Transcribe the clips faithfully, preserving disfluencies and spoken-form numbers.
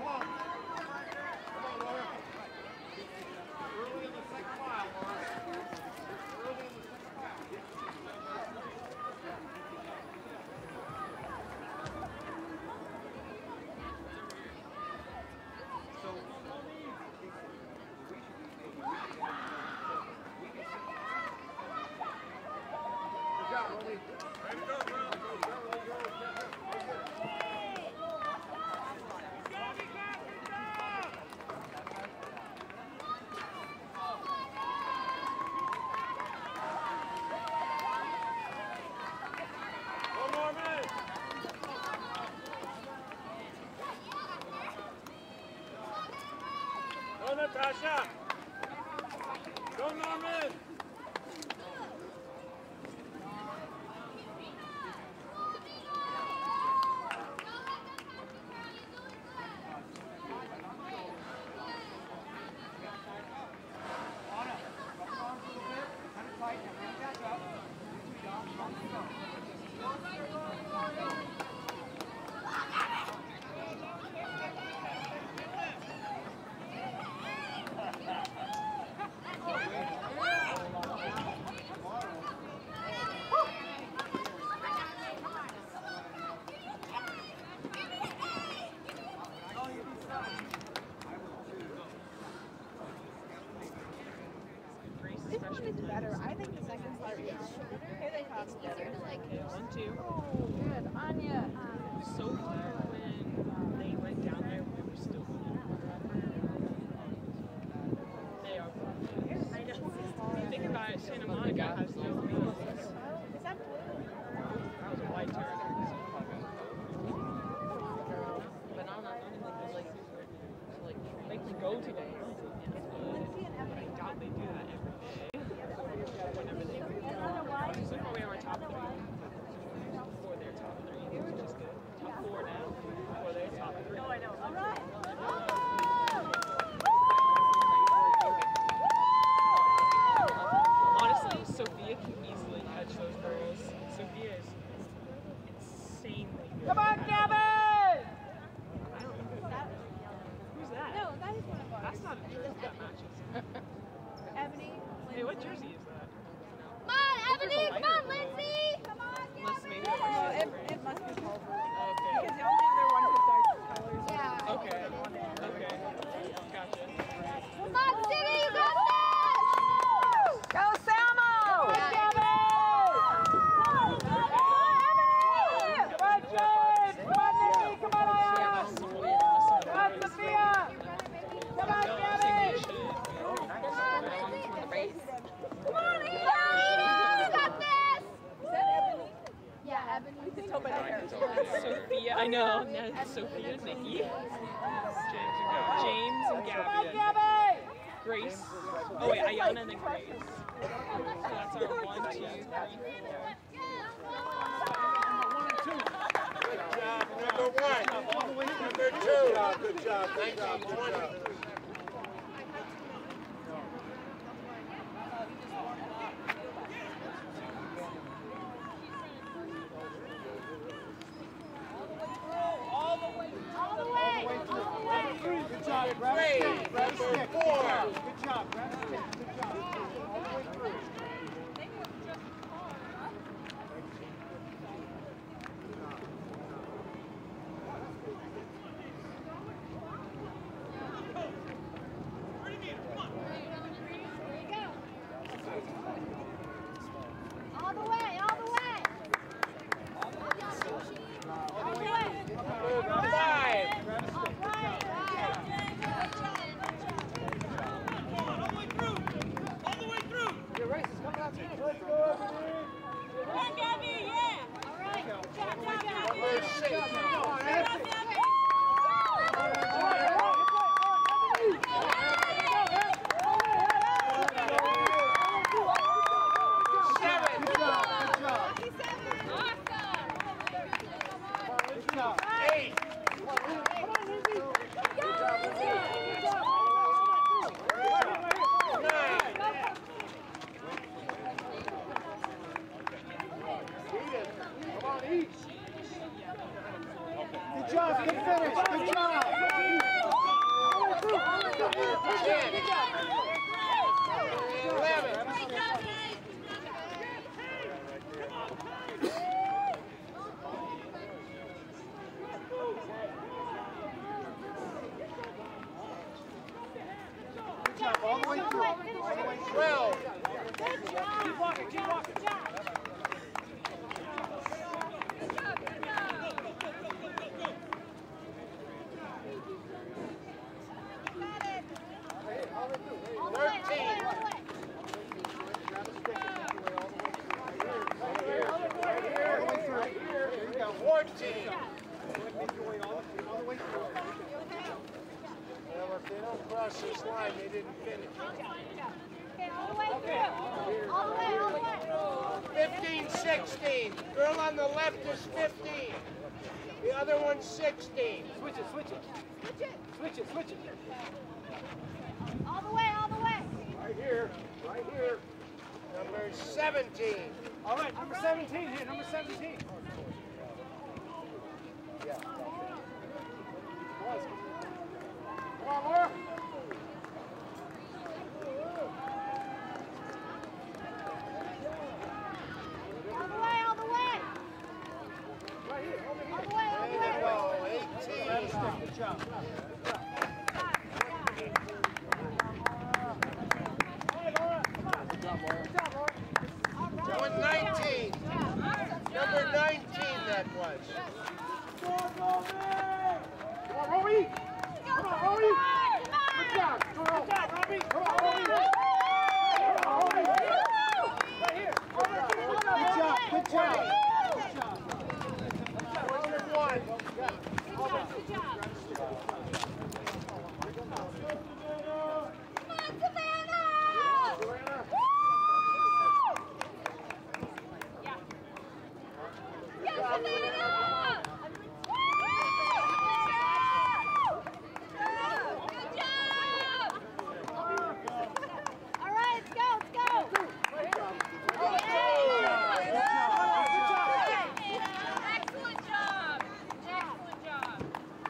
Natasha! Go, Norman! This one is better. I think the second part is here they come together. Okay, one, two. Oh, good. Anya. So far when they went down there, we were still going They are. I know. Think about it, Santa Monica has no wheels. Is that blue? That was a white turret. But I don't know, I like, like, make me go today. I doubt they do that every day. Whenever they do. So far we have our top three. Before their top three, which is good. Top four now. Before their top three. No, I know. All right. Honestly, Sophia can easily catch those girls. Sophia is insanely good. Come on, Gavin! I don't know. Who's that? No, that is one of ours. That's not a jersey that matches. Ebony. Hey, what jersey is that? Come on, Ebony! Come on, Lindsay! Come on, Unless Gavin! maybe No, that it, it must be Culver. Okay. Because the only other ones with dark colors. Yeah. Okay. Okay. Gotcha. Come on, City! You got this! Go, Salmo! Come on, Gavin! Come on, Ebony! Come on, James! Come on, Nikki! Come on, Ayana! Come on, Sophia! Come on, Gavin! Come on, Eva! You got this! Is that Ebony? Yeah, Ebony. Just hope I don't hear it. Sophia, I know. No, Sophia, Nikki, James and Gabby. James and Come on, Gabby. Gabby! Grace. Oh wait, Ayana and then Grace. So that's our one, two, three, four. Good job, number one. Number two. Good job. Thank you. twenty. All the way, All the way! All the way! Good job, grab a stick, grab a stick. Good job, good job, grab a stick, good job. All the way through. All the way! All the way! All the way! Number five. Grab a stick, good job. Right, right. Good job. All the way through. All the way through. twelve. Good job. Keep walking, keep walking. Good job. thirteen. fourteen. Well, if they don't cross this line, they didn't finish. Okay, all the way through. All the way, all the way. fifteen sixteen. Girl on the left is fifteen. The other one's sixteen. Switch it, switch it. Switch it. Switch it, switch it. All the way, all the way. Right here, right here. Number seventeen. All right, number seventeen here, number seventeen. Yeah. Come on, Laura. All the way, all the way. Right here, over here. All the way, all the There you way. go. eighteen. Good job. Doing nineteen. Number nineteen that was. Come on, Robbie. Come on, Robbie. Good job. Good job, Robbie. Come on, Robbie. Come on, Robbie. Right here. Good job. Good job. Good job. twenty-one. Good job, good job. Come on, Savannah! Woo! Yeah. Yeah, Savannah! Woo! Good job! All right, let's go, let's go! Excellent job! Excellent job!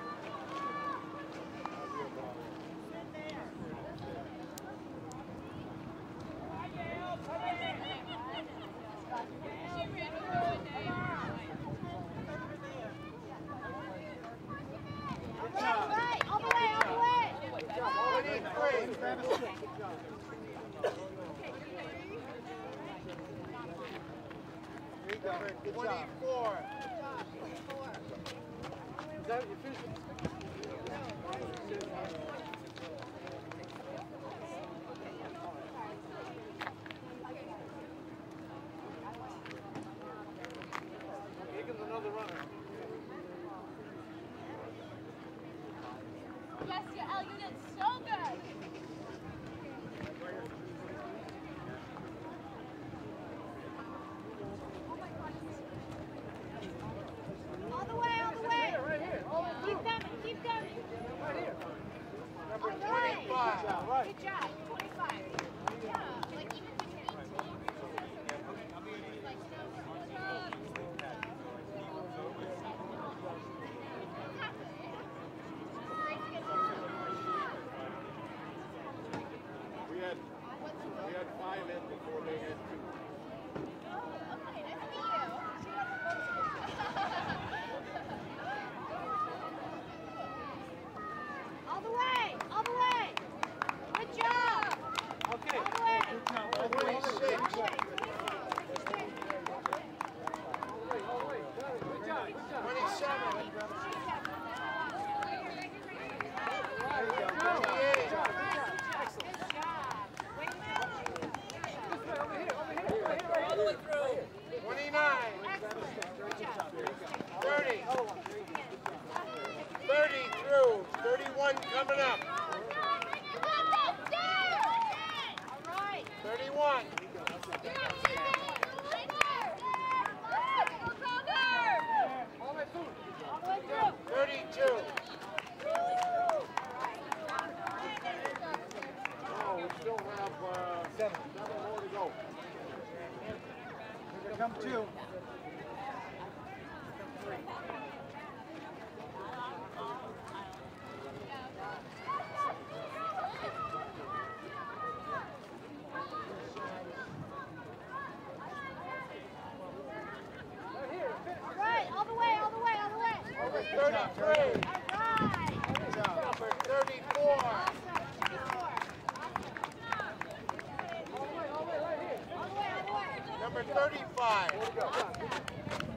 All right, all the way, all the way! twenty-three. twenty-four. Is that your finish? Here comes another runner. Yes, you, Elle, you did so good. All the way, all the way! Right here. All the way Keep through. coming, keep coming! Right here. Number All right. twenty-five. Good job. Right. Good job, twenty-five. Yeah, like even between like We had, we had five in before they had two. oh, okay, nice to meet you. All the way, all the way! Good job! Okay. All the way! Good job. All the way. twenty-six. All the way! All the way. Good job. Good job. twenty-seven. There you go. twenty-eight. Good job! Wait a minute! This way, over here, over here, right here, right here. twenty-nine. Excellent! Good job! thirty. thirty through. thirty-one coming up. All right! thirty-one. All the way through. All the way through! thirty-two. Oh, we still have uh, seven. Seven more to go. Here come two. thirty-three. Number thirty-four. Number thirty-five.